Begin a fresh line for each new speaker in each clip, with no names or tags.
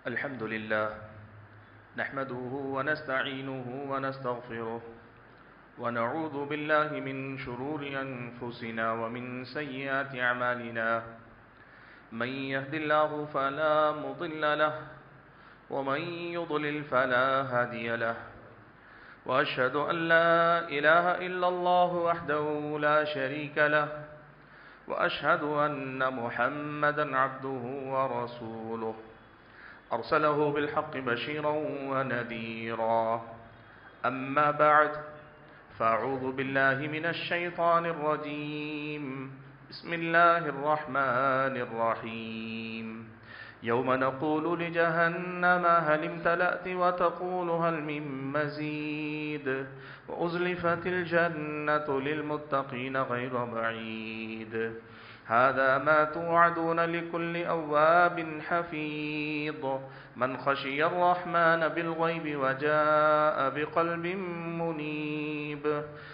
الحمد لله نحمده ونستعينه ونستغفره ونعوذ بالله من شرور أنفسنا ومن سيئات أعمالنا من يهد الله فلا مضل له ومن يضلل فلا هادي له وأشهد أن لا إله إلا الله وحده لا شريك له وأشهد أن محمدا عبده ورسوله أرسله بالحق بشيرا ونذيرا أما بعد فأعوذ بالله من الشيطان الرجيم بسم الله الرحمن الرحيم يوم نقول لجهنم هل امتلأت وتقول هل من مزيد وأزلفت الجنة للمتقين غير بعيد هذا ما توعدون لكل أواب حفيظ من خشي الرحمن بالغيب وجاء بقلب منيب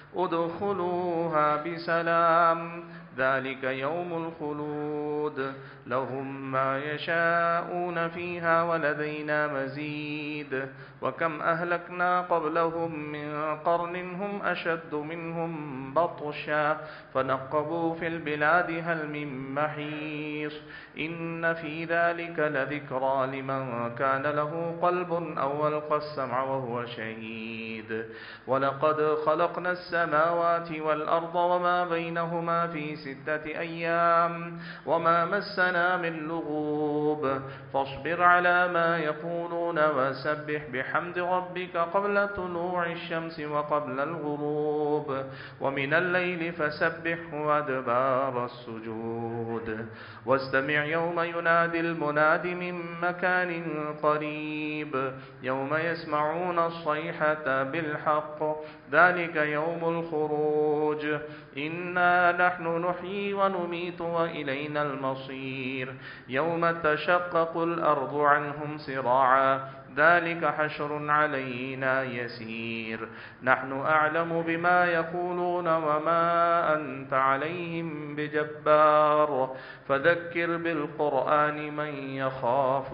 ادخلوها بسلام ذلك يوم الخلود لهم ما يشاءون فيها ولدينا مزيد وكم أهلكنا قبلهم من قرن هم أشد منهم بطشا فنقبوا في البلاد هل من محيص إن في ذلك لذكرى لمن كان له قلب أو ألقى السمع وهو شهيد ولقد خلقنا السماوات والأرض وما بينهما في 6 أيام وما مسنا من لغوب فاصبر على ما يقولون وسبح بحمد ربك قبل طلوع الشمس وقبل الغروب ومن الليل فسبحه وأدبار السجود واستمع يوم ينادي المناد من مكان قريب يوم يسمعون الصيحة بالحق ذلك يوم الخروج إنا نحن نحيي ونميت وإلينا المصير يوم تشقق الأرض عنهم سراعا ذلك حشر علينا يسير نحن أعلم بما يقولون وما أنت عليهم بجبار فذكر بالقرآن من يخاف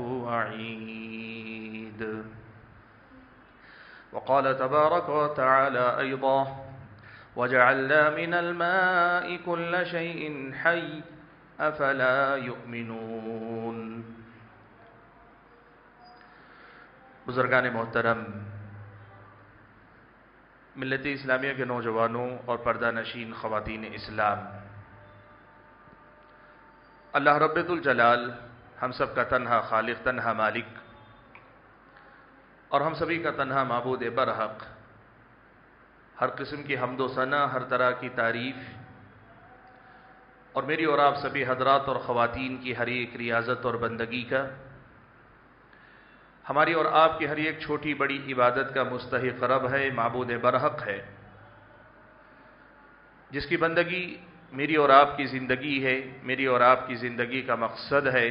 وعيد وقال تبارك وتعالى أيضا وجعلنا من الماء كل شيء حي أفلا يؤمنون بزرگان محترم، ملت اسلامیہ کے نوجوانوں اور پردہ نشین خواتین اسلام، اللہ رب الجلال ہم سب کا تنہا خالق، تنہا مالک اور ہم سبھی کا تنہا معبود برحق، ہر قسم کی حمد و ثنا، ہر طرح کی تعریف، اور میری اور آپ سبھی حضرات اور خواتین کی ہر ایک ریاضت اور بندگی کا، ہماری اور آپ کی ہر ایک چھوٹی بڑی عبادت کا مستحق رب ہے، معبود برحق ہے، جس کی بندگی میری اور آپ کی زندگی ہے، میری اور آپ کی زندگی کا مقصد ہے،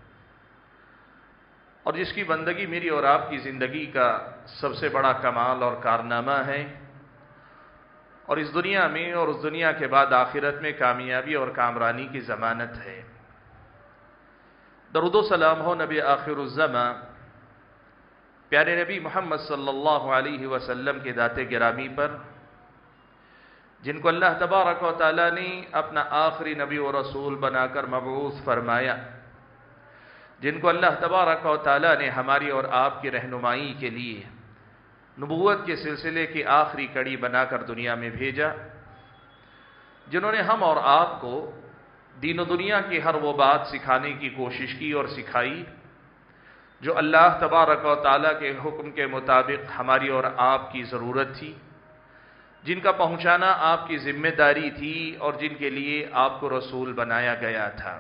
اور جس کی بندگی میری اور آپ کی زندگی کا سب سے بڑا کمال اور کارنامہ ہے، اور اس دنیا میں اور اس دنیا کے بعد آخرت میں کامیابی اور کامرانی کی ضمانت ہے۔ درود و سلام ہو نبی آخر الزماں، پیارے نبی محمد صلی اللہ علیہ وسلم کے ذات گرامی پر، جن کو اللہ تبارک و تعالیٰ نے اپنا آخری نبی و رسول بنا کر مبعوث فرمایا، جن کو اللہ تبارک و تعالیٰ نے ہماری اور آپ کی رہنمائی کے لیے نبوت کے سلسلے کی آخری کڑی بنا کر دنیا میں بھیجا، جنہوں نے ہم اور آپ کو دین و دنیا کی ہر وہ بات سکھانے کی کوشش کی اور سکھائی جو اللہ تبارک و تعالیٰ کے حکم کے مطابق ہماری اور آپ کی ضرورت تھی، جن کا پہنچانا آپ کی ذمہ داری تھی اور جن کے لیے آپ کو رسول بنایا گیا تھا۔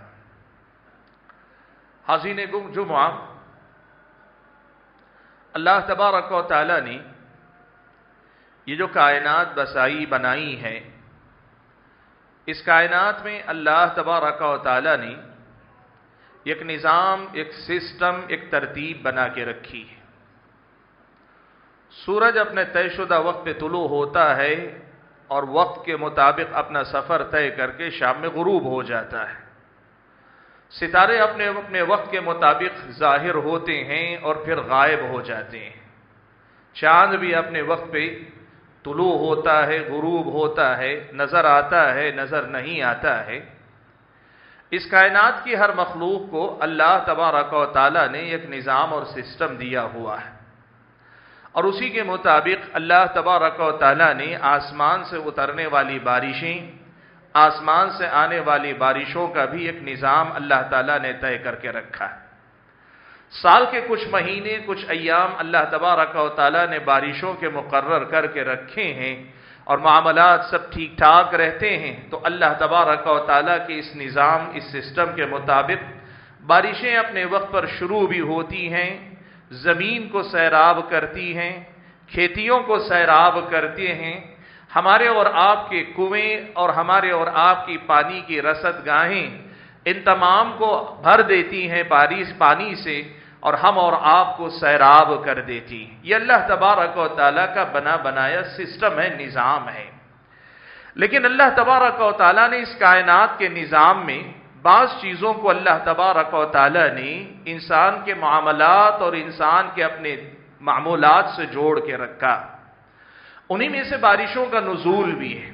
حاضرین جمعہ، اللہ تبارک و تعالیٰ نے یہ جو کائنات بسائی بنائی ہے، اس کائنات میں اللہ تبارک و تعالیٰ نے ایک نظام، ایک سسٹم، ایک ترتیب بنا کے رکھی ہے۔ سورج اپنے طے شدہ وقت پہ طلوع ہوتا ہے اور وقت کے مطابق اپنا سفر طے کر کے شام میں غروب ہو جاتا ہے۔ ستارے اپنے اپنے وقت کے مطابق ظاہر ہوتے ہیں اور پھر غائب ہو جاتے ہیں. چاند بھی اپنے وقت پہ طلوع ہوتا ہے، غروب ہوتا ہے، نظر آتا ہے، نظر نہیں آتا ہے. اس کائنات کی ہر مخلوق کو اللہ تبارک و تعالیٰ نے ایک نظام اور سسٹم دیا ہوا ہے، اور اسی کے مطابق اللہ تبارک و تعالیٰ نے آسمان سے اترنے والی بارشیں، آسمان سے آنے والی بارشوں کا بھی ایک نظام اللہ تعالیٰ نے طے کر کے رکھا ہے. سال کے کچھ مہینے، کچھ ایام اللہ تبارک و تعالیٰ نے بارشوں کے مقرر کر کے رکھے ہیں، اور معاملات سب ٹھیک ٹھاک رہتے ہیں. تو اللہ تبارک و تعالیٰ کے اس نظام، اس سسٹم کے مطابق بارشیں اپنے وقت پر شروع بھی ہوتی ہیں، زمین کو سیراب کرتی ہیں، کھیتیوں کو سیراب کرتے ہیں. ہمارے اور آپ کے کنویں اور ہمارے اور آپ کی پانی کی رسد گاہیں ان تمام کو بھر دیتی ہیں بارش پانی سے، اور ہم اور آپ کو سیراب کر دیتی. یہ اللہ تبارک و تعالیٰ کا بنا بنایا سسٹم ہے، نظام ہے. لیکن اللہ تبارک و تعالیٰ نے اس کائنات کے نظام میں بعض چیزوں کو اللہ تبارک و تعالیٰ نے انسان کے معاملات اور انسان کے اپنے معمولات سے جوڑ کے رکھا. انہی میں سے بارشوں کا نزول بھی ہے.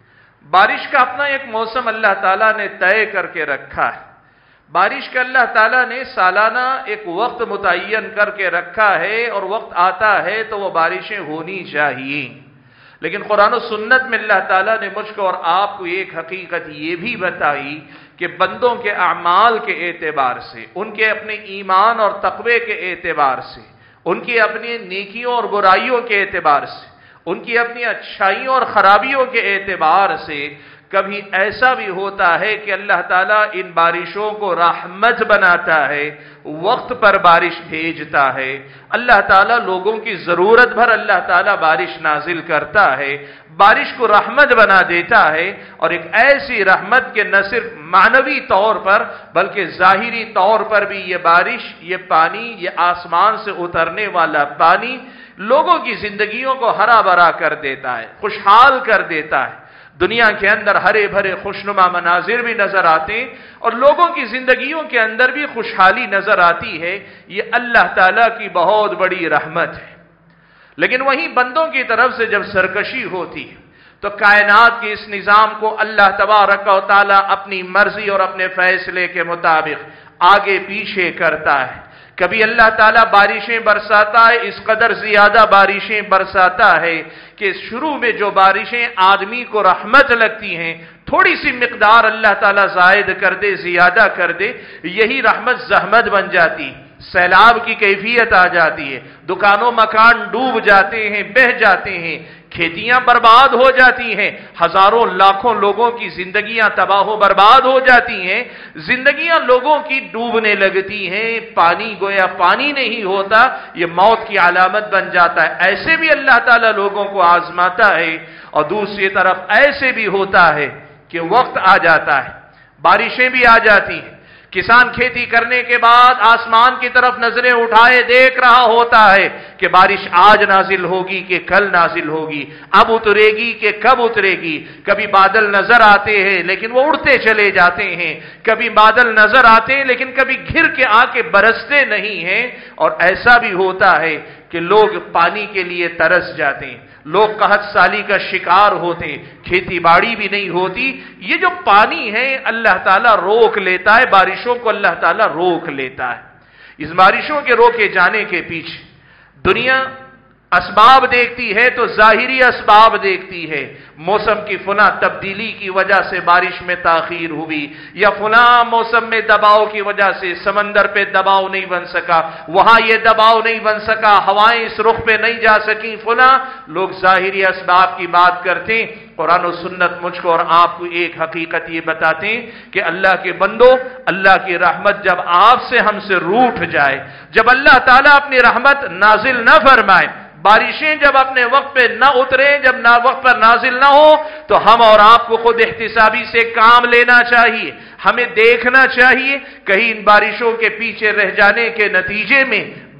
بارش کا اپنا ایک موسم اللہ تعالیٰ نے طے کر کے رکھا ہے. بارش کا اللہ تعالیٰ نے سالانہ ایک وقت متعین کر کے رکھا ہے، اور وقت آتا ہے تو وہ بارشیں ہونی چاہیے. لیکن قرآن و سنت میں اللہ تعالیٰ نے مجھ کو اور آپ کو ایک حقیقت یہ بھی بتائی کہ بندوں کے اعمال کے اعتبار سے، ان کے اپنے ایمان اور تقوی کے اعتبار سے، ان کی اپنی نیکیوں اور برائیوں کے اعتبار سے، ان کی اپنی اچھائیوں اور خرابیوں کے اعتبار سے کبھی ایسا بھی ہوتا ہے کہ اللہ تعالیٰ ان بارشوں کو رحمت بناتا ہے، وقت پر بارش بھیجتا ہے. اللہ تعالیٰ لوگوں کی ضرورت بھر اللہ تعالیٰ بارش نازل کرتا ہے، بارش کو رحمت بنا دیتا ہے. اور ایک ایسی رحمت کہ نہ صرف معنوی طور پر بلکہ ظاہری طور پر بھی یہ بارش، یہ پانی، یہ آسمان سے اترنے والا پانی لوگوں کی زندگیوں کو ہرا بھرا کر دیتا ہے، خوشحال کر دیتا ہے. دنیا کے اندر ہرے بھرے خوشنما مناظر بھی نظر آتے ہیں، اور لوگوں کی زندگیوں کے اندر بھی خوشحالی نظر آتی ہے. یہ اللہ تعالیٰ کی بہت بڑی رحمت ہے. لیکن وہیں بندوں کی طرف سے جب سرکشی ہوتی ہے تو کائنات کے اس نظام کو اللہ تبارک و تعالیٰ اپنی مرضی اور اپنے فیصلے کے مطابق آگے پیچھے کرتا ہے. کبھی اللہ تعالیٰ بارشیں برساتا ہے، اس قدر زیادہ بارشیں برساتا ہے کہ شروع میں جو بارشیں آدمی کو رحمت لگتی ہیں، تھوڑی سی مقدار اللہ تعالیٰ زائد کر دے، زیادہ کر دے، یہی رحمت زحمت بن جاتی، سیلاب کی کیفیت آ جاتی ہے. دکانوں مکان ڈوب جاتے ہیں، بہہ جاتے ہیں، کھیتیاں برباد ہو جاتی ہیں، ہزاروں لاکھوں لوگوں کی زندگیاں تباہ و برباد ہو جاتی ہیں، زندگیاں لوگوں کی ڈوبنے لگتی ہیں. پانی گویا پانی نہیں ہوتا، یہ موت کی علامت بن جاتا ہے. ایسے بھی اللہ تعالیٰ لوگوں کو آزماتا ہے. اور دوسری طرف ایسے بھی ہوتا ہے کہ وقت آ جاتا ہے، بارشیں بھی آ جاتی ہیں. کسان کھیتی کرنے کے بعد آسمان کی طرف نظریں اٹھائے دیکھ رہا ہوتا ہے کہ بارش آج نازل ہوگی کہ کل نازل ہوگی، اب اترے گی کہ کب اترے گی. کبھی بادل نظر آتے ہیں لیکن وہ اڑتے چلے جاتے ہیں، کبھی بادل نظر آتے ہیں لیکن کبھی گھر کے آ کے برستے نہیں ہیں. اور ایسا بھی ہوتا ہے کہ لوگ پانی کے لیے ترس جاتے ہیں، لوگ قحط سالی کا شکار ہوتے ہیں، کھیتی باڑی بھی نہیں ہوتی. یہ جو پانی ہے اللہ تعالیٰ روک لیتا ہے، بارشوں کو اللہ تعالیٰ روک لیتا ہے. اس بارشوں کے روکے جانے کے پیچھے دنیا اسباب دیکھتی ہے تو ظاہری اسباب دیکھتی ہے. موسم کی فلاں تبدیلی کی وجہ سے بارش میں تاخیر ہوئی، یا فلاں موسم میں دباؤ کی وجہ سے سمندر پہ دباؤ نہیں بن سکا، وہاں یہ دباؤ نہیں بن سکا، ہوائیں اس رخ پہ نہیں جا سکیں، فلاں. لوگ ظاہری اسباب کی بات کرتے ہیں. قرآن و سنت مجھ کو اور آپ کو ایک حقیقت یہ بتاتے ہیں کہ اللہ کے بندو، اللہ کی رحمت جب آپ سے ہم سے روٹھ جائے، جب اللہ تعالیٰ اپنی رحمت نازل نہ فرمائے، بارشیں جب اپنے وقت پہ نہ اترے، جب نہ وقت پر نازل نہ ہو، تو ہم اور آپ کو خود احتسابی سے کام لینا چاہیے. ہمیں دیکھنا چاہیے کہیں ان بارشوں کے پیچھے رہ جانے کے نتیجے میں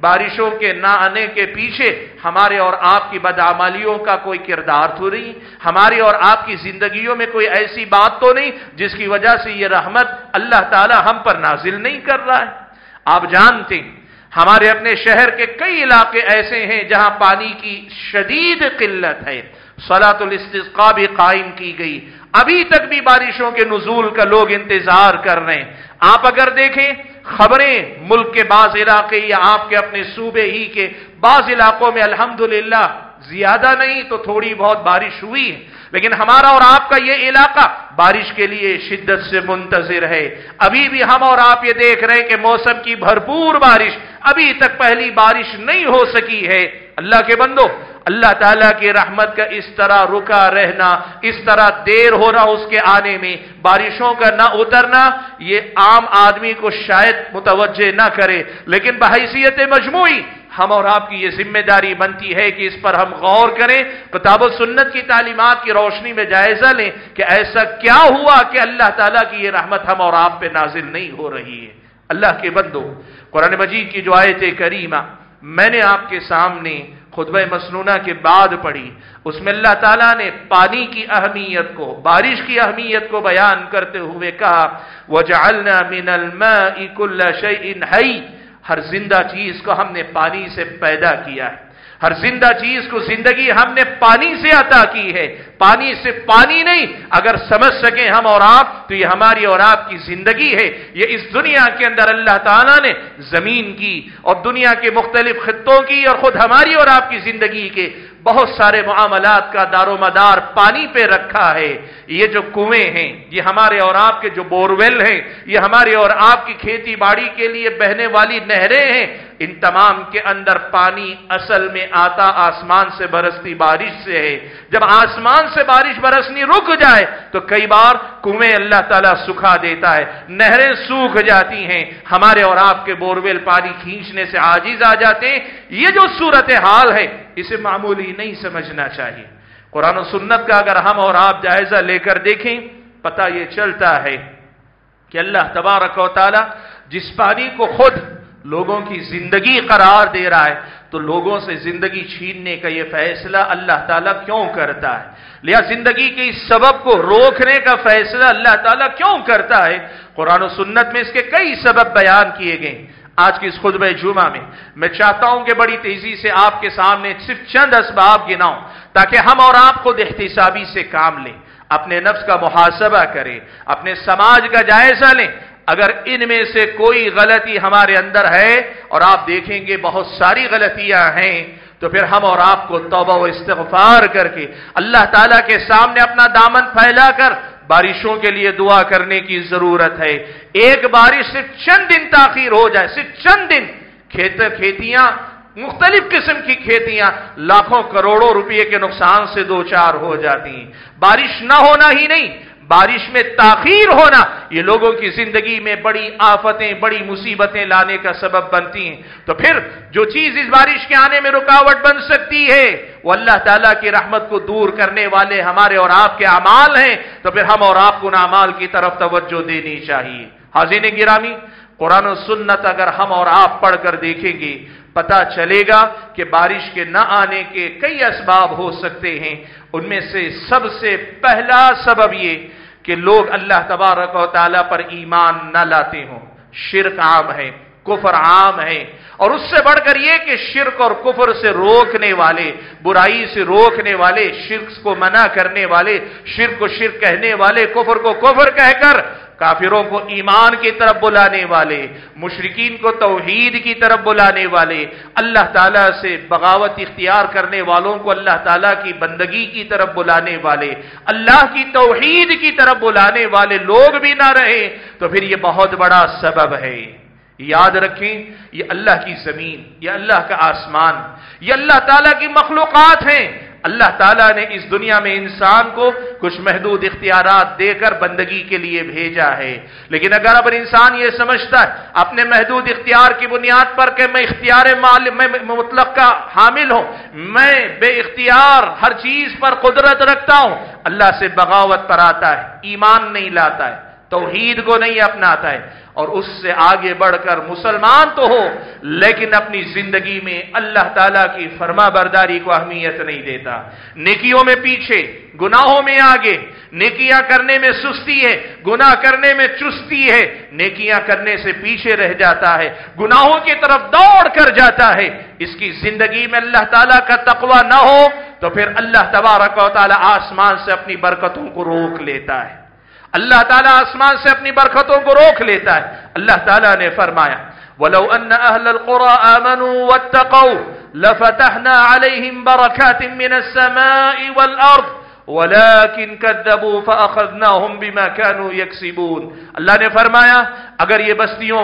بارشوں کے نہ آنے کے پیچھے ہمارے اور آپ کی بدعمالیوں کا کوئی کردار تو نہیں، ہماری اور آپ کی زندگیوں میں کوئی ایسی بات تو نہیں جس کی وجہ سے یہ رحمت اللہ تعالی ہم پر نازل نہیں کر رہا ہے؟ آپ جانتے ہیں ہمارے اپنے شہر کے کئی علاقے ایسے ہیں جہاں پانی کی شدید قلت ہے، صلاۃ الاستسقاء بھی قائم کی گئی، ابھی تک بھی بارشوں کے نزول کا لوگ انتظار کر رہے ہیں۔ آپ اگر دیکھیں خبریں ملک کے بعض علاقے یا آپ کے اپنے صوبے ہی کے بعض علاقوں میں الحمدللہ زیادہ نہیں تو تھوڑی بہت بارش ہوئی ہے، لیکن ہمارا اور آپ کا یہ علاقہ بارش کے لیے شدت سے منتظر ہے۔ ابھی بھی ہم اور آپ یہ دیکھ رہے ہیں کہ موسم کی بھرپور بارش ابھی تک پہلی بارش نہیں ہو سکی ہے۔ اللہ کے بندو، اللہ تعالیٰ کی رحمت کا اس طرح رکا رہنا، اس طرح دیر ہو رہا اس کے آنے میں، بارشوں کا نہ اترنا، یہ عام آدمی کو شاید متوجہ نہ کرے، لیکن بحیثیت مجموعی ہم اور آپ کی یہ ذمہ داری بنتی ہے کہ اس پر ہم غور کریں، کتاب و سنت کی تعلیمات کی روشنی میں جائزہ لیں کہ ایسا کیا ہوا کہ اللہ تعالیٰ کی یہ رحمت ہم اور آپ پہ نازل نہیں ہو رہی ہے۔ اللہ کے بندو، قرآن مجید کی جو آیت کریمہ میں نے آپ کے سامنے خطبہ مسنونہ کے بعد پڑھی، اس میں اللہ تعالیٰ نے پانی کی اہمیت کو، بارش کی اہمیت کو بیان کرتے ہوئے کہا وَجَعَلْنَا مِنَ الْمَاءِ كُلَّ شَيْءٍ حَيٍّ، ہر زندہ چیز کو ہم نے پانی سے پیدا کیا ہے، ہر زندہ چیز کو زندگی ہم نے پانی سے عطا کی ہے۔ پانی سے پانی نہیں، اگر سمجھ سکیں ہم اور آپ تو یہ ہماری اور آپ کی زندگی ہے۔ یہ اس دنیا کے اندر اللہ تعالیٰ نے زمین کی اور دنیا کے مختلف خطوں کی اور خود ہماری اور آپ کی زندگی کے بہت سارے معاملات کا دار و مدار پانی پہ رکھا ہے۔ یہ جو کنویں ہیں، یہ ہمارے اور آپ کے جو بورویل ہیں، یہ ہمارے اور آپ کی کھیتی باڑی کے لیے بہنے والی نہریں ہیں، ان تمام کے اندر پانی اصل میں آتا آسمان سے برستی بارش سے ہے۔ جب آسمان سے بارش برسنی رک جائے تو کئی بار کنویں اللہ تعالیٰ سکھا دیتا ہے، نہریں سوکھ جاتی ہیں، ہمارے اور آپ کے بورویل پانی کھینچنے سے عاجز آ جاتے ہیں۔ یہ جو صورتحال ہے اسے معمولی نہیں سمجھنا چاہیے۔ قرآن و سنت کا اگر ہم اور آپ جائزہ لے کر دیکھیں، پتہ یہ چلتا ہے کہ اللہ تبارک و تعالی جس پانی کو خود لوگوں کی زندگی قرار دے رہا ہے تو لوگوں سے زندگی چھیننے کا یہ فیصلہ اللہ تعالیٰ کیوں کرتا ہے؟ لہذا زندگی کے اس سبب کو روکنے کا فیصلہ اللہ تعالیٰ کیوں کرتا ہے؟ قرآن و سنت میں اس کے کئی سبب بیان کیے گئے۔ آج کی اس خطبہ جمعہ میں چاہتا ہوں کہ بڑی تیزی سے آپ کے سامنے صرف چند اسباب گناؤں تاکہ ہم اور آپ خود احتسابی سے کام لیں، اپنے نفس کا محاسبہ کریں، اپنے سماج کا جائزہ لیں۔ اگر ان میں سے کوئی غلطی ہمارے اندر ہے، اور آپ دیکھیں گے بہت ساری غلطیاں ہیں، تو پھر ہم اور آپ کو توبہ و استغفار کر کے اللہ تعالیٰ کے سامنے اپنا دامن پھیلا کر بارشوں کے لیے دعا کرنے کی ضرورت ہے۔ ایک بارش صرف چند دن تاخیر ہو جائے، صرف چند دن، کھیتیاں مختلف قسم کی کھیتیاں لاکھوں کروڑوں روپے کے نقصان سے دوچار ہو جاتی ہیں۔ بارش نہ ہونا ہی نہیں، بارش میں تاخیر ہونا یہ لوگوں کی زندگی میں بڑی آفتیں، بڑی مصیبتیں لانے کا سبب بنتی ہیں۔ تو پھر جو چیز اس بارش کے آنے میں رکاوٹ بن سکتی ہے وہ اللہ تعالیٰ کی رحمت کو دور کرنے والے ہمارے اور آپ کے اعمال ہیں، تو پھر ہم اور آپ کو ان اعمال کی طرف توجہ دینی چاہیے۔ حاضرین گرامی، قرآن و سنت اگر ہم اور آپ پڑھ کر دیکھیں گے پتہ چلے گا کہ بارش کے نہ آنے کے کئی اسباب ہو سکتے ہیں۔ ان میں سے سب سے پہلا سبب یہ کہ لوگ اللہ تبارک و تعالیٰ پر ایمان نہ لاتے ہوں۔ شرک عام ہے، کفر عام ہے، اور اس سے بڑھ کر یہ کہ شرک اور کفر سے روکنے والے، برائی سے روکنے والے، شرک کو منع کرنے والے، شرک کو شرک کہنے والے، کفر کو کفر کہہ کر کافروں کو ایمان کی طرف بلانے والے، مشرکین کو توحید کی طرف بلانے والے، اللہ تعالیٰ سے بغاوت اختیار کرنے والوں کو اللہ تعالیٰ کی بندگی کی طرف بلانے والے، اللہ کی توحید کی طرف بلانے والے لوگ بھی نہ رہے تو پھر یہ بہت بڑا سبب ہے۔ یاد رکھیں، یہ اللہ کی زمین، یہ اللہ کا آسمان، یہ اللہ تعالیٰ کی مخلوقات ہیں۔ اللہ تعالیٰ نے اس دنیا میں انسان کو کچھ محدود اختیارات دے کر بندگی کے لیے بھیجا ہے، لیکن اگر انسان یہ سمجھتا ہے اپنے محدود اختیار کی بنیاد پر کہ میں اختیار مطلق کا حامل ہوں، میں بے اختیار ہر چیز پر قدرت رکھتا ہوں، اللہ سے بغاوت پر آتا ہے، ایمان نہیں لاتا ہے، توحید کو نہیں اپناتا ہے اور اس سے آگے بڑھ کر مسلمان تو ہو لیکن اپنی زندگی میں اللہ تعالیٰ کی فرما برداری کو اہمیت نہیں دیتا، نیکیوں میں پیچھے، گناہوں میں آگے، نیکیاں کرنے میں سستی ہے، گناہ کرنے میں چستی ہے، نیکیاں کرنے سے پیچھے رہ جاتا ہے، گناہوں کی طرف دوڑ کر جاتا ہے، اس کی زندگی میں اللہ تعالیٰ کا تقوی نہ ہو تو پھر اللہ تبارک و تعالیٰ آسمان سے اپنی برکتوں کو روک لیتا ہے، اللہ تعالیٰ آسمان سے اپنی برکتوں کو روک لیتا ہے۔ اللہ تعالیٰ نے فرمایا وَلَوْ أَنَّ أَهْلَ الْقُرَىٰ آمَنُوا وَاتَّقَوْا لَفَتَحْنَا عَلَيْهِمْ بَرَكَاتٍ مِّنَ السَّمَاءِ وَالْأَرْضِ وَلَكِنْ كَذَّبُوا فَأَخَذْنَاهُمْ بِمَا كَانُوا يَكْسِبُونَ۔ اللہ نے فرمایا اگر یہ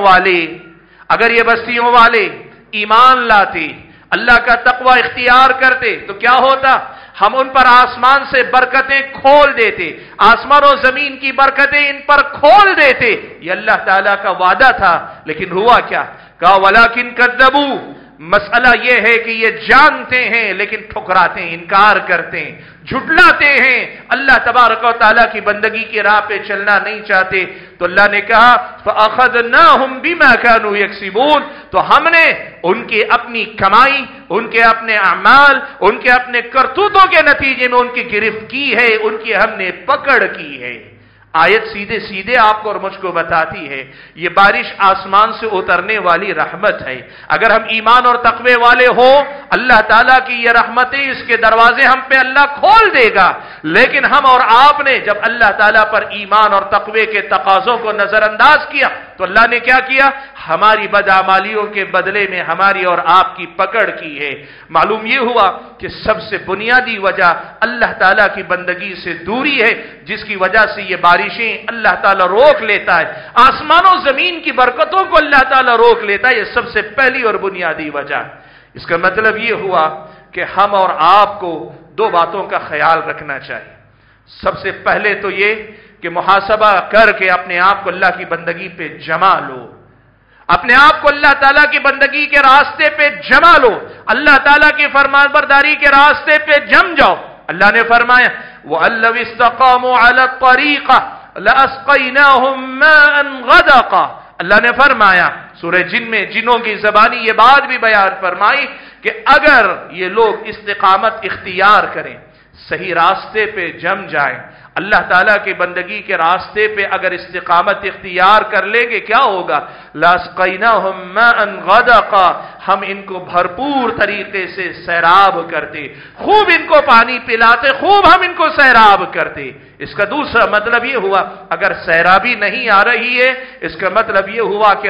بستیوں والے ایمان لاتے، اللہ کا تقوی اختیار کرتے تو کیا ہوتا؟ ہم ان پر آسمان سے برکتیں کھول دیتے، آسمان و زمین کی برکتیں ان پر کھول دیتے، یہ اللہ تعالیٰ کا وعدہ تھا، لیکن ہوا کیا؟ کہا وَلَكِنْ كَذَّبُوا، مسئلہ یہ ہے کہ یہ جانتے ہیں لیکن ٹھکراتے ہیں، انکار کرتے ہیں، جھٹلاتے ہیں، اللہ تبارک و تعالیٰ کی بندگی کی راہ پہ چلنا نہیں چاہتے، تو اللہ نے کہا فَأَخَذْنَاهُمْ بِمَا كَانُوا يَكْسِبُونَ، تو ہم نے ان کی اپنی کمائی، ان کے اپنے اعمال، ان کے اپنے کرتوتوں کے نتیجے میں ان کی گرفت کی ہے، ان کی ہم نے پکڑ کی ہے۔ آیت سیدھے سیدھے آپ کو اور مجھ کو بتاتی ہے یہ بارش آسمان سے اترنے والی رحمت ہے، اگر ہم ایمان اور تقوی والے ہو اللہ تعالیٰ کی یہ رحمتیں، اس کے دروازے ہم پہ اللہ کھول دے گا، لیکن ہم اور آپ نے جب اللہ تعالیٰ پر ایمان اور تقوی کے تقاضوں کو نظر انداز کیا تو اللہ نے کیا کیا؟ ہماری بدعمالیوں کے بدلے میں ہماری اور آپ کی پکڑ کی ہے۔ معلوم یہ ہوا کہ سب سے بنیادی وجہ اللہ تعالیٰ کی بندگی سے دوری ہے، جس کی وجہ سے یہ بارشیں اللہ تعالیٰ روک لیتا ہے، آسمان و زمین کی برکتوں کو اللہ تعالیٰ روک لیتا ہے، یہ سب سے پہلی اور بنیادی وجہ۔ اس کا مطلب یہ ہوا کہ ہم اور آپ کو دو باتوں کا خیال رکھنا چاہیے۔ سب سے پہلے تو یہ کہ محاسبہ کر کے اپنے آپ کو اللہ کی بندگی پہ جما لو، اپنے آپ کو اللہ تعالیٰ کی بندگی کے راستے پہ جما لو، اللہ تعالیٰ کی فرمان برداری کے راستے پہ جم جاؤ۔ اللہ نے فرمایا وَأَلَّوْ اسْتَقَامُوا عَلَى الطَّرِيقَةِ لَأَسْقَيْنَاهُمْ مَاءً غَدَقًا۔ اللہ نے فرمایا سورہ جن میں جنوں کی زبانی یہ بات بھی بیان فرمائی کہ اگر یہ لوگ استقامت اختیار کریں، صحیح راستے پہ جم جائیں، اللہ تعالیٰ کی بندگی کے راستے پہ اگر استقامت اختیار کر لیں گے کیا ہوگا؟ لَاسْقَيْنَاهُمْ مَاءً غَدَقًا، ہم ان کو بھرپور طریقے سے سیراب کرتے، خوب ان کو پانی پلاتے، خوب ہم ان کو سیراب کرتے۔ اس کا دوسرا مطلب یہ ہوا اگر سیرابی نہیں آ رہی ہے، اس کا مطلب یہ ہوا کہ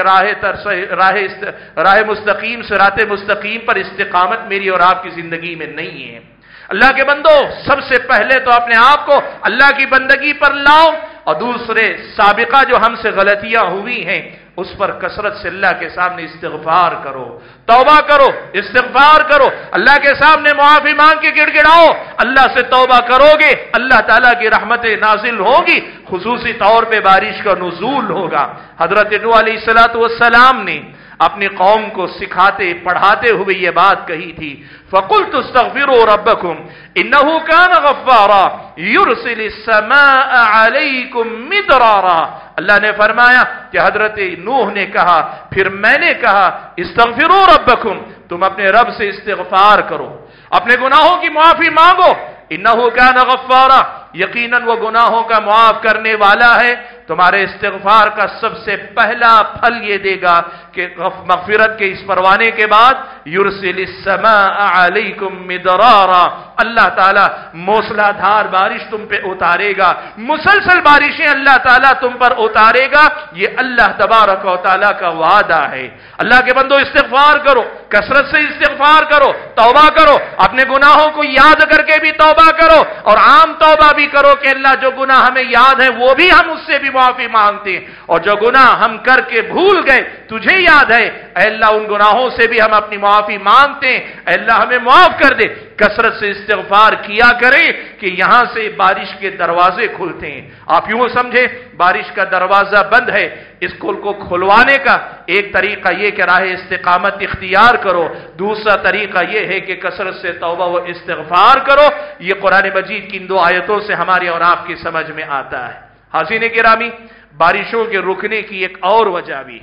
راہ مستقیم صراط مستقیم پر استقامت میری اور آپ کی زندگی میں نہیں ہے۔ اللہ کے بندو سب سے پہلے تو اپنے آپ کو اللہ کی بندگی پر لاؤ، اور دوسرے سابقہ جو ہم سے غلطیاں ہوئی ہیں اس پر کثرت سے اللہ کے سامنے استغفار کرو، توبہ کرو، استغفار کرو، اللہ کے سامنے معافی مانگ کے گڑ گڑاؤ۔ اللہ سے توبہ کرو گے اللہ تعالیٰ کی رحمتیں نازل ہوگی، خصوصی طور پہ بارش کا نزول ہوگا۔ حضرت نوح علیہ السلام نے اپنی قوم کو سکھاتے پڑھاتے ہوئے یہ بات کہی تھی فَقُلْتُ اسْتَغْفِرُوا رَبَّكُمْ إِنَّهُ كَانَ غَفَّارًا يُرْسِلِ السَّمَاءَ عَلَيْكُمْ مِدْرَارًا۔ اللہ نے فرمایا کہ حضرت نوح نے کہا پھر میں نے کہا استغفروا ربکم، تم اپنے رب سے استغفار کرو، اپنے گناہوں کی معافی مانگو، انہ کان غفارا، یقیناً وہ گناہوں کا معاف کرنے والا ہے۔ تمہارے استغفار کا سب سے پہلا پھل یہ دے گا کہ مغفرت کے اس پروانے کے بعد یرسل السماء علیکم مدرارا، اللہ تعالیٰ موسلا دھار بارش تم پہ اتارے گا، مسلسل بارشیں اللہ تعالیٰ تم پر اتارے گا، یہ اللہ تبارک و تعالیٰ کا وعدہ ہے۔ اللہ کے بندو استغفار کرو، کثرت سے استغفار کرو، توبہ کرو، اپنے گناہوں کو یاد کر کے بھی توبہ کرو، اور عام توبہ بھی کرو کہ اللہ جو گناہ ہمیں یاد ہے وہ بھی ہم اس سے بھی معافی مانگتے ہیں، اور جو گناہ ہم کر کے بھول گئے تجھے یاد ہے اے اللہ ان گناہوں سے بھی ہم اپنی معافی مانگتے ہیں، اے اللہ ہمیں معاف کر دے۔ کثرت سے استغفار کیا کریں کہ یہاں سے بارش کے دروازے کھلتے ہیں۔ آپ یوں سمجھے بارش کا دروازہ بند ہے، اس کو کھلوانے کا ایک طریقہ یہ کہ راہ استقامت اختیار کرو، دوسرا طریقہ یہ ہے کہ کثرت سے توبہ و استغفار کرو۔ یہ قرآن مجید کی ان دو آیتوں سے ہماری اور آپ کی سمجھ میں آتا ہے۔ حاضرین گرامی، بارشوں کے رکنے کی ایک اور وجہ بھی،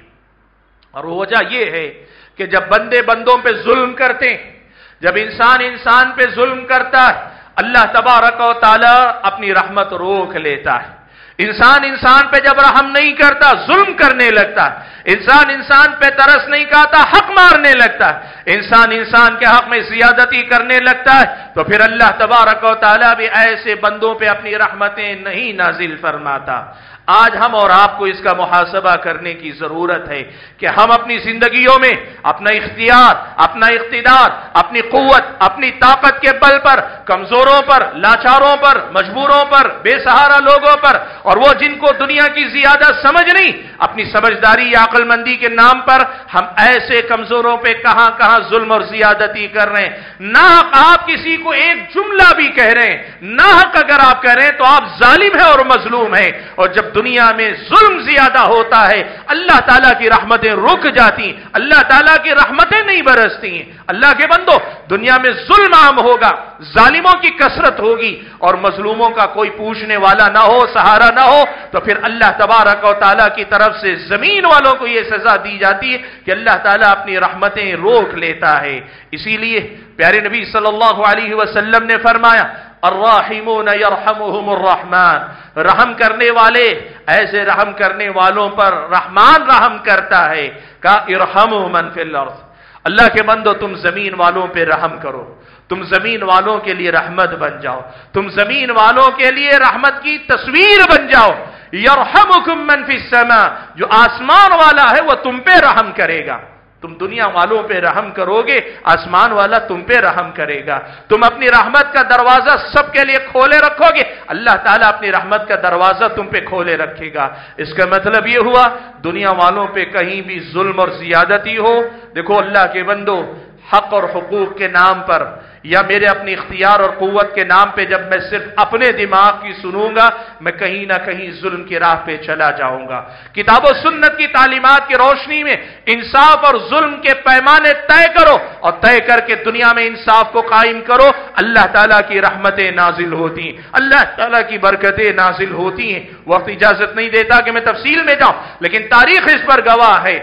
اور وہ وجہ یہ ہے کہ جب بندے بندوں پہ ظلم کرتے ہیں، جب انسان انسان پہ ظلم کرتا ہے، اللہ تبارک و تعالی اپنی رحمت روک لیتا ہے۔ انسان انسان پہ جب رحم نہیں کرتا، ظلم کرنے لگتا ہے، انسان انسان پہ ترس نہیں کھاتا، حق مارنے لگتا ہے، انسان انسان کے حق میں زیادتی کرنے لگتا ہے، تو پھر اللہ تبارک و تعالی بھی ایسے بندوں پہ اپنی رحمتیں نہیں نازل فرماتا۔ آج ہم اور آپ کو اس کا محاسبہ کرنے کی ضرورت ہے کہ ہم اپنی زندگیوں میں اپنا اختیار، اپنا اقتدار، اپنی قوت، اپنی طاقت کے بل پر کمزوروں پر، لاچاروں پر، مجبوروں پر، بے سہارا لوگوں پر، اور وہ جن کو دنیا کی زیادہ سمجھ نہیں، اپنی سمجھداری یا عقل مندی کے نام پر ہم ایسے کمزوروں پہ کہاں کہاں ظلم اور زیادتی کر رہے ہیں۔ ناحق آپ کسی کو ایک جملہ بھی کہہ رہے ہیں، ناحق اگر آپ کہہ رہے ہیں تو آپ ظالم ہیں اور مظلوم ہیں۔ اور جب دنیا میں ظلم زیادہ ہوتا ہے، اللہ تعالیٰ کی رحمتیں رک جاتی، اللہ تعالیٰ کی رحمتیں نہیں برستی ہیں۔ اللہ کے بندو، دنیا میں ظلم عام ہوگا، ظالموں کی کثرت ہوگی، اور مظلوموں کا کوئی پوچھنے والا نہ ہو، سہارا نہ ہو، تو پھر اللہ تبارک و تعالیٰ کی طرف سے زمین والوں کو یہ سزا دی جاتی ہے کہ اللہ تعالیٰ اپنی رحمتیں روک لیتا ہے۔ اسی لیے پیارے نبی صلی اللہ علیہ وسلم نے فرمایا، الراحمون یرحمہم الرحمن، رحم کرنے والے ایسے رحم کرنے والوں پر رحمان رحم کرتا ہے کہ ارحموا من فی الارض، اللہ کے بندو تم زمین والوں پہ رحم کرو، تم زمین والوں کے لیے رحمت بن جاؤ، تم زمین والوں کے لیے رحمت کی تصویر بن جاؤ۔ یرحمکم من فی السماء، جو آسمان والا ہے وہ تم پہ رحم کرے گا۔ تم دنیا والوں پہ رحم کرو گے، آسمان والا تم پہ رحم کرے گا۔ تم اپنی رحمت کا دروازہ سب کے لیے کھولے رکھو گے، اللہ تعالیٰ اپنی رحمت کا دروازہ تم پہ کھولے رکھے گا۔ اس کا مطلب یہ ہوا دنیا والوں پہ کہیں بھی ظلم اور زیادتی ہو، دیکھو اللہ کے بندو، حق اور حقوق کے نام پر یا میرے اپنی اختیار اور قوت کے نام پہ جب میں صرف اپنے دماغ کی سنوں گا، میں کہیں نہ کہیں ظلم کی راہ پہ چلا جاؤں گا۔ کتاب و سنت کی تعلیمات کی روشنی میں انصاف اور ظلم کے پیمانے طے کرو، اور طے کر کے دنیا میں انصاف کو قائم کرو، اللہ تعالیٰ کی رحمتیں نازل ہوتی ہیں، اللہ تعالیٰ کی برکتیں نازل ہوتی ہیں۔ وقت اجازت نہیں دیتا کہ میں تفصیل میں جاؤں، لیکن تاریخ اس پر گواہ ہے،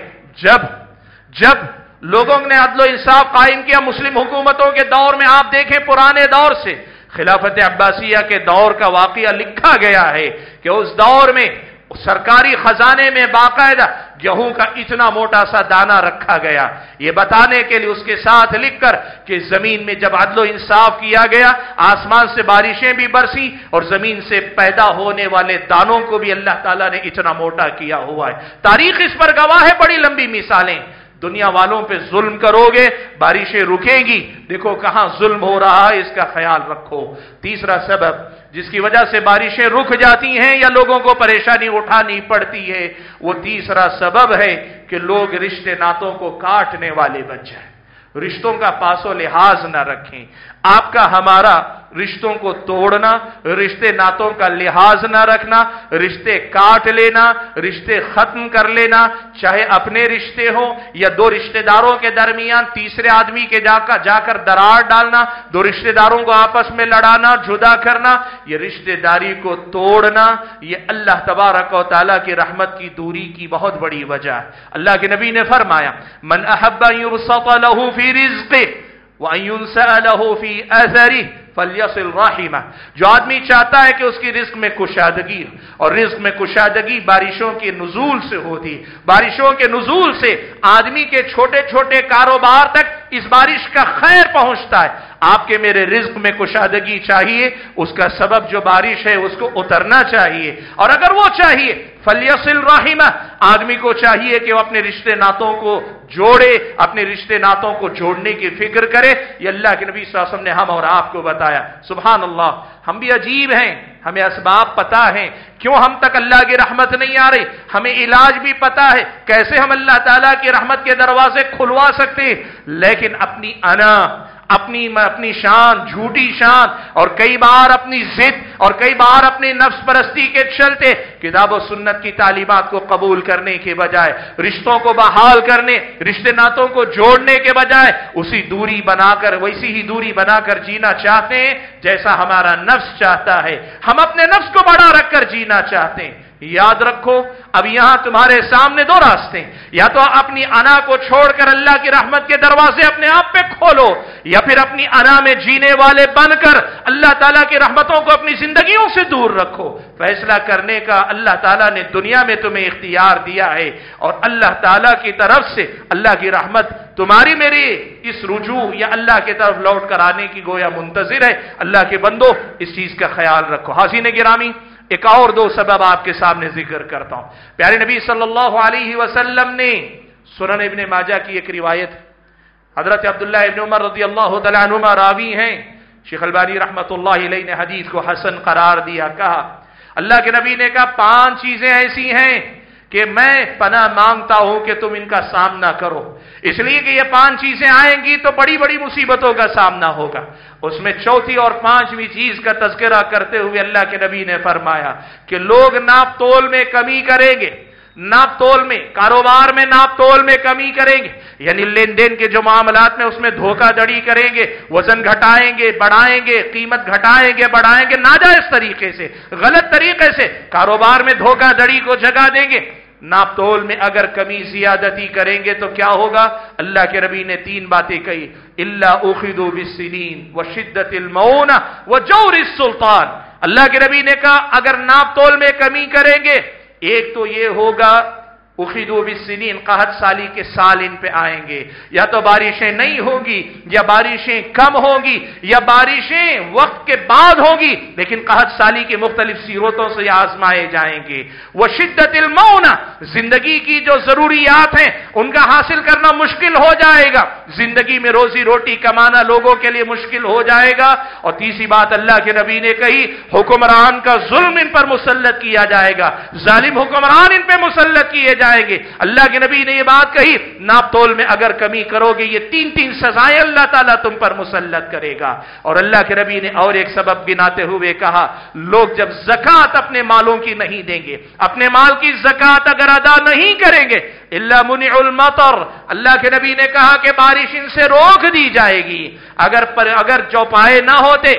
جب لوگوں نے عدل و انصاف قائم کیا مسلم حکومتوں کے دور میں، آپ دیکھیں پرانے دور سے خلافت عباسیہ کے دور کا واقعہ لکھا گیا ہے کہ اس دور میں سرکاری خزانے میں باقاعدہ گیہوں کا اتنا موٹا سا دانہ رکھا گیا، یہ بتانے کے لیے اس کے ساتھ لکھ کر کہ زمین میں جب عدل و انصاف کیا گیا، آسمان سے بارشیں بھی برسی اور زمین سے پیدا ہونے والے دانوں کو بھی اللہ تعالیٰ نے اتنا موٹا کیا ہوا ہے۔ تاریخ اس پر گواہ ہے، بڑی لمبی مثالیں۔ دنیا والوں پہ ظلم کرو گے، بارشیں رکیں گی، دیکھو کہاں ظلم ہو رہا ہے، اس کا خیال رکھو۔ تیسرا سبب جس کی وجہ سے بارشیں رک جاتی ہیں یا لوگوں کو پریشانی اٹھانی پڑتی ہے، وہ تیسرا سبب ہے کہ لوگ رشتے ناتوں کو کاٹنے والے بن جائیں، رشتوں کا پاس و لحاظ نہ رکھیں۔ آپ کا ہمارا رشتوں کو توڑنا، رشتے ناتوں کا لحاظ نہ رکھنا، رشتے کاٹ لینا، رشتے ختم کر لینا، چاہے اپنے رشتے ہوں یا دو رشتے داروں کے درمیان تیسرے آدمی کے جا کر درار ڈالنا، دو رشتے داروں کو آپس میں لڑانا، جدا کرنا، یہ رشتے داری کو توڑنا، یہ اللہ تبارک و تعالیٰ کی رحمت کی دوری کی بہت بڑی وجہ ہے۔ اللہ کے نبی نے فرمایا، من احب ان یبسط له فی رزقه وان ينسأ له فی اثره فلیصل رحمہ، جو آدمی چاہتا ہے کہ اس کی رزق میں کشادگی، اور رزق میں کشادگی بارشوں کے نزول سے ہوتی، بارشوں کے نزول سے آدمی کے چھوٹے چھوٹے کاروبار تک اس بارش کا خیر پہنچتا ہے۔ آپ کے میرے رزق میں کشادگی چاہیے، اس کا سبب جو بارش ہے اس کو اترنا چاہیے، اور اگر وہ چاہیے فلیصل رحمہ، آدمی کو چاہیے کہ وہ اپنے رشتے ناتوں کو جوڑے، اپنے رشتے ناتوں کو جوڑنے کی فکر کرے۔ یہ اللہ کے نبی صلی اللہ علیہ وسلم نے ہم اور آپ کو بتایا۔ سبحان اللہ، ہم بھی عجیب ہیں، ہمیں اسباب پتا ہیں کیوں ہم تک اللہ کی رحمت نہیں آ رہی، ہمیں علاج بھی پتا ہے کیسے ہم اللہ تعالیٰ کی رحمت کے دروازے کھلوا سکتے ہیں، لیکن اپنی شان، جھوٹی شان، اور کئی بار اپنی ضد اور کئی بار اپنی نفس پرستی کے چلتے کتاب و سنت کی تعلیمات کو قبول کرنے کے بجائے، رشتوں کو بحال کرنے، رشتے ناتوں کو جوڑنے کے بجائے ویسی ہی دوری بنا کر جینا چاہتے ہیں جیسا ہمارا نفس چاہتا ہے۔ ہم اپنے نفس کو بڑا رکھ کر جینا چاہتے ہیں۔ یاد رکھو، اب یہاں تمہارے سامنے دو راستے ہیں، یا تو اپنی انا کو چھوڑ کر اللہ کی رحمت کے دروازے اپنے آپ پہ کھولو، یا پھر اپنی انا میں جینے والے بن کر اللہ تعالیٰ کی رحمتوں کو اپنی زندگیوں سے دور رکھو۔ فیصلہ کرنے کا اللہ تعالیٰ نے دنیا میں تمہیں اختیار دیا ہے، اور اللہ تعالیٰ کی طرف سے اللہ کی رحمت تمہاری میری اس رجوع یا اللہ کی طرف لوٹ کر آنے کی گویا منتظر ہے۔ اللہ کے بندو، اس چیز کا خیال رکھو۔ حاضرین گرامی، ایک اور دو سبب آپ کے سامنے ذکر کرتا ہوں۔ پیارے نبی صلی اللہ علیہ وسلم نے سنن ابن ماجہ کی ایک روایت، حضرت عبداللہ ابن عمر رضی اللہ تعالیٰ عنہما راوی ہیں، شیخ البانی رحمۃ اللہ علیہ نے حدیث کو حسن قرار دیا، کہا اللہ کے نبی نے کہا 5 چیزیں ایسی ہیں کہ میں پناہ مانگتا ہوں کہ تم ان کا سامنا کرو، اس لیے کہ یہ 5 چیزیں آئیں گی تو بڑی بڑی مصیبتوں کا سامنا ہوگا۔ اس میں چوتھی اور 5ویں چیز کا تذکرہ کرتے ہوئے اللہ کے نبی نے فرمایا کہ لوگ ناپ تول میں کمی کریں گے، ناپ تول میں، کاروبار میں ناپ تول میں کمی کریں گے، یعنی لین دین کے جو معاملات میں اس میں دھوکہ دڑی کریں گے، وزن گھٹائیں گے، بڑھائیں گے، قیمت گھٹائیں گے، بڑھائیں گے، ناجائز طریقے سے، غلط طریقے سے کاروبار میں دھوکہ دڑی کو جگہ دیں گے۔ ناپ تول میں اگر کمی زیادتی کریں گے تو کیا ہوگا؟ اللہ کے نبی نے 3 باتیں کہی، الا اخذوا بالسنین وشدت المؤونہ وجور السلطان۔ اللہ کے نبی نے کہا اگر ناپ تول میں کمی کریں گے، ایک تو یہ ہوگا اخذوا بالسنین، قحط سالی کے سال ان پہ آئیں گے، یا تو بارشیں نہیں ہوگی، یا بارشیں کم ہوگی، یا بارشیں وقت کے بعد ہوگی، لیکن قحط سالی کے مختلف صورتوں سے آزمائے جائیں گے۔ وشدت المؤونہ، زندگی کی جو ضروریات ہیں ان کا حاصل کرنا مشکل ہو جائے گا، زندگی میں روزی روٹی کمانا لوگوں کے لیے مشکل ہو جائے گا۔ اور تیسری بات اللہ کے نبی نے کہی، حکمران کا ظلم ان پر مسلط کیا جائے گا، ظالم حکمران ان پہ مسلط کیے جائیں گے۔ اللہ کے نبی نے یہ بات کہی، ناپ تول میں اگر کمی کرو گے یہ 3 سزائیں اللہ تعالیٰ تم پر مسلط کرے گا۔ اور اللہ کے نبی نے اور ایک سبب گناتے ہوئے کہا، لوگ جب زکوٰۃ اپنے مالوں کی نہیں دیں گے، اپنے مال کی زکوٰۃ اگر ادا نہیں کریں گے، الا منع المطر، اللہ کے نبی نے کہا کہ بارش ان سے روک دی جائے گی۔ اگر چوپائے نہ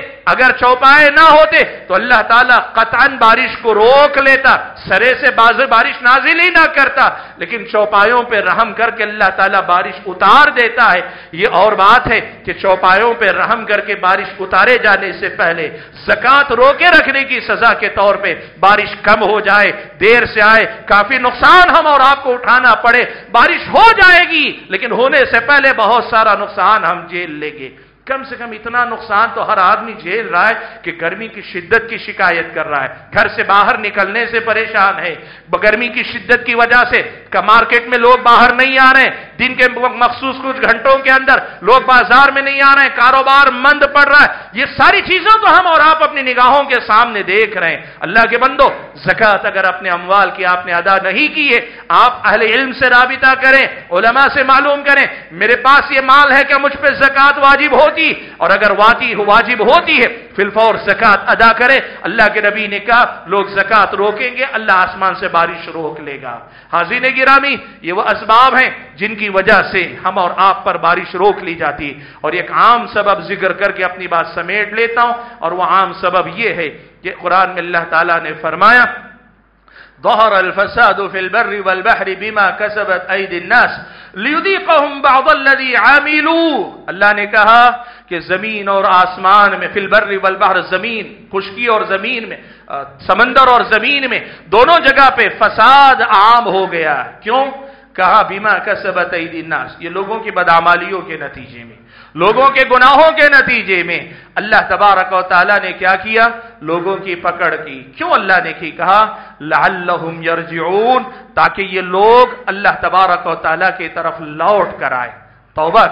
ہوتے تو اللہ تعالیٰ قطعاً بارش کو روک لیتا، سرے سے بارش نازل ہی نہ کرتا، لیکن چوپایوں پہ رحم کر کے اللہ تعالیٰ بارش اتار دیتا ہے۔ یہ اور بات ہے کہ چوپایوں پہ رحم کر کے بارش اتارے جانے سے پہلے زکوٰۃ روکے رکھنے کی سزا کے طور پہ بارش کم ہو جائے، دیر سے آئے، کافی نقصان ہم اور آپ کو اٹھانا پڑے، بارش ہو جائے گی لیکن ہونے سے پہلے بہت سارا نقصان ہم جھیل لیں گے۔ کم سے کم اتنا نقصان تو ہر آدمی جھیل رہا ہے کہ گرمی کی شدت کی شکایت کر رہا ہے، گھر سے باہر نکلنے سے پریشان ہے، گرمی کی شدت کی وجہ سے مارکیٹ میں لوگ باہر نہیں آ رہے ہیں، دن کے مخصوص کچھ گھنٹوں کے اندر لوگ بازار میں نہیں آ رہے ہیں، کاروبار مند پڑ رہا ہے۔ یہ ساری چیزوں تو ہم اور آپ اپنی نگاہوں کے سامنے دیکھ رہے ہیں۔ اللہ کے بندو، زکوٰۃ اگر اپنے اموال کی آپ نے ادا نہیں کی ہے، آپ اہل علم سے رابطہ کریں، علماء سے معلوم کریں، میرے پاس یہ مال ہے کہ مجھ پہ زکوٰۃ واجب ہوتی، اور اگر واجب ہوتی ہے فی الفور زکوٰۃ ادا کرے۔ اللہ کے نبی نے کہا لوگ زکوٰۃ روکیں گے، اللہ آسمان سے بارش روک لے گا۔ حاضرین گرامی، یہ وہ اسباب ہیں جن کی وجہ سے ہم اور آپ پر بارش روک لی جاتی۔ اور ایک عام سبب ذکر کر کے اپنی بات سمیٹ لیتا ہوں، اور وہ عام سبب یہ ہے کہ قرآن میں اللہ تعالیٰ نے فرمایا، ظہر الفساد فی البر والبحر بما کسبت ایدی الناس لیذیقہم بعض الذی عاملوا۔ اللہ نے کہا کہ زمین اور آسمان میں، فی البر والبحر، زمین، خشکی اور زمین میں، سمندر اور زمین میں، دونوں جگہ پہ فساد عام ہو گیا۔ کیوں؟ کہا بما کسبت ایدی الناس، یہ لوگوں کی بدعمالیوں کے نتیجے میں، لوگوں کے گناہوں کے نتیجے میں اللہ تبارک و تعالیٰ نے کیا کیا؟ لوگوں کی پکڑ کی۔ کیوں اللہ نے کی؟ کہا لعلہم یرجعون، تاکہ یہ لوگ اللہ تبارک و تعالیٰ کی طرف لوٹ کر آئے، توبہ کریں،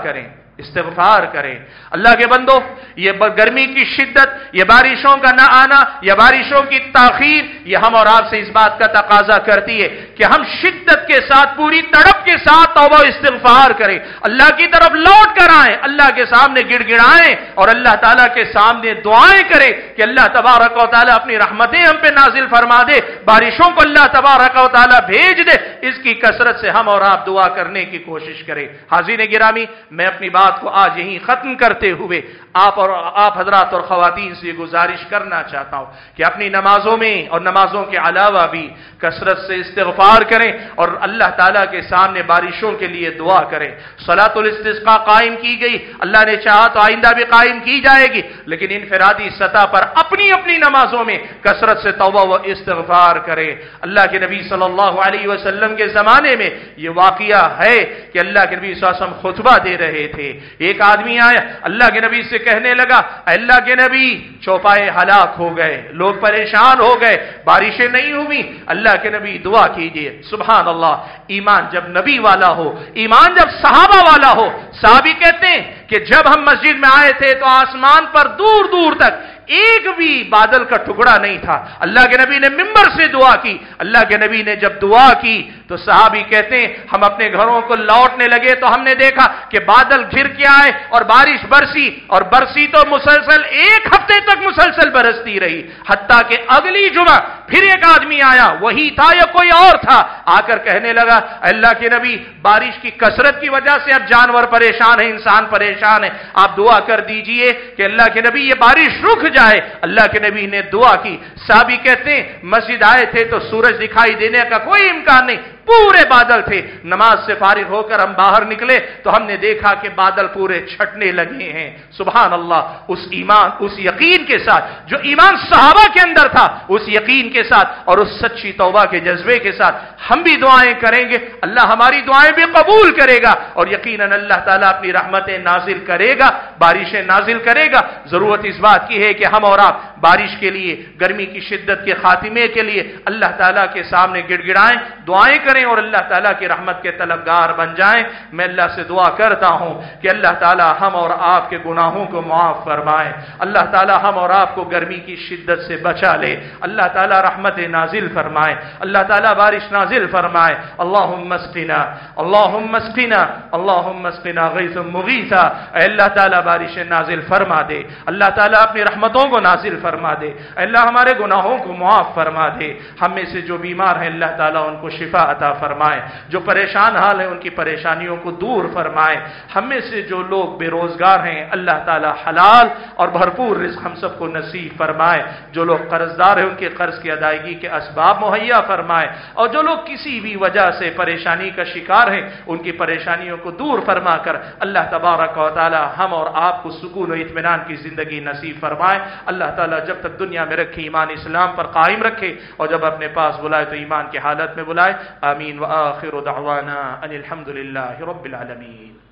استغفار کریں۔ اللہ کے بندو، یہ گرمی کی شدت، یہ بارشوں کا نہ آنا، یہ بارشوں کی تاخیر، یہ ہم اور آپ سے اس بات کا تقاضا کرتی ہے کہ ہم شدت کے ساتھ، پوری تڑپ کے ساتھ توبہ و استغفار کریں، اللہ کی طرف لوٹ کر آئیں، اللہ کے سامنے گڑ گڑائیں اور اللہ تعالیٰ کے سامنے دعائیں کریں کہ اللہ تبارک و تعالیٰ اپنی رحمتیں ہم پہ نازل فرما دے، بارشوں کو اللہ تبارک و تعالیٰ بھیج دے۔ اس کی کثرت سے ہم اور آپ دعا کرنے کی کوشش کریں۔ حاضرین گرامی، میں اپنی بات کو آج یہیں ختم کرتے ہوئے آپ حضرات اور خواتین سے گزارش کرنا چاہتا ہوں کہ اپنی نمازوں میں اور نمازوں کے علاوہ بھی کثرت سے استغفار کریں اور اللہ تعالیٰ کے سامنے بارشوں کے لیے دعا کریں۔ صلاۃ الاستسقاء قائم کی گئی، اللہ نے چاہا تو آئندہ بھی قائم کی جائے گی، لیکن انفرادی سطح پر اپنی اپنی نمازوں میں کثرت سے توبہ و استغفار کریں۔ اللہ کے نبی صلی اللہ علیہ وسلم کے زمانے میں یہ واقعہ ہے کہ اللہ کے نبی صلی اللہ علیہ وسلم خطبہ دے رہے تھے، ایک آدمی آیا، اللہ کے نبی سے کہنے لگا، اللہ کے نبی چوپائے ہلاک ہو گئے، لوگ پریشان ہو گئے، بارشیں نہیں ہوئی، اللہ کے نبی دعا کیجئے۔ سبحان اللہ، ایمان جب نبی والا ہو، ایمان جب صحابہ والا ہو۔ صحابی کہتے ہیں کہ جب ہم مسجد میں آئے تھے تو آسمان پر دور دور تک ایک بھی بادل کا ٹکڑا نہیں تھا۔ اللہ کے نبی نے ممبر سے دعا کی، اللہ کے نبی نے جب دعا کی تو صحابی کہتے ہیں ہم اپنے گھروں کو لوٹنے لگے تو ہم نے دیکھا کہ بادل گھر کے آئے اور بارش برسی، اور برسی تو مسلسل ایک ہفتے تک مسلسل برستی رہی، حتیٰ کہ اگلی جمعہ پھر ایک آدمی آیا، وہی تھا یا کوئی اور تھا، آ کر کہنے لگا اللہ کے نبی بارش کی کثرت کی وجہ سے اب جانور پریشان ہیں، انسان پریشان ہے، آپ دعا کر دیجئے کہ اللہ کے نبی یہ بارش رک جائے۔ اللہ کے نبی نے دعا کی۔ صحابی کہتے ہیں مسجد آئے تھے تو سورج دکھائی دینے کا کوئی امکان نہیں، پورے بادل تھے۔ نماز سے فارغ ہو کر ہم باہر نکلے تو ہم نے دیکھا کہ بادل پورے چھٹنے لگے ہیں۔ سبحان اللہ، اس ایمان، اس یقین کے ساتھ جو ایمان صحابہ کے اندر تھا، اس یقین کے ساتھ اور اس سچی توبہ کے جذبے کے ساتھ ہم بھی دعائیں کریں گے، اللہ ہماری دعائیں بھی قبول کرے گا اور یقیناً اللہ تعالیٰ اپنی رحمتیں نازل کرے گا، بارشیں نازل کرے گا۔ ضرورت اس بات کی ہے کہ ہم اور آپ بارش کے لیے، گرمی کی شدت کے خاتمے کے لیے اللہ تعالیٰ کے سامنے گڑ گڑائیں، دعائیں کریں اور اللہ تعالیٰ کی رحمت کے طلبگار بن جائیں۔ میں اللہ سے دعا کرتا ہوں کہ اللہ تعالیٰ ہم اور آپ کے گناہوں کو معاف فرمائے، اللہ تعالیٰ ہم اور آپ کو گرمی کی شدت سے بچا لے، اللہ تعالیٰ رحمت نازل فرمائے، اللہ تعالیٰ بارش نازل فرمائے۔ اللہم اسقنا، اللہم اسقنا، اللہم اسقنا غیثا مغیثا۔ اے اللہ تعالیٰ بارش نازل فرما دے، اللہ تعالیٰ اپنی رحمتوں کو نازل فرما دے، اے اللہ ہمارے گناہوں کو معاف فرما دے۔ ہم میں سے جو بیمار ہیں اللہ تعالیٰ ان کو شفا عطا فرمائے، جو پریشان حال ہیں ان کی پریشانیوں کو دور فرمائے۔ ہم میں سے جو لوگ بے روزگار ہیں اللہ تعالیٰ حلال اور بھرپور رزق ہم سب کو نصیب فرمائے، جو لوگ قرض دار ہیں ان کے قرض کی ادائیگی کے اسباب مہیا فرمائے، اور جو لوگ کسی بھی وجہ سے پریشانی کا شکار ہیں ان کی پریشانیوں کو دور فرما کر اللہ تبارک و تعالی ہم اور آپ کو سکون و اطمینان کی زندگی نصیب فرمائے۔ اللہ تعالیٰ جب تک دنیا میں رکھے ایمان اسلام پر قائم رکھے اور جب اپنے پاس بلائے تو ایمان کی حالت میں بلائے۔ آمین وآخر دعوانا ان الحمد للہ رب العالمین۔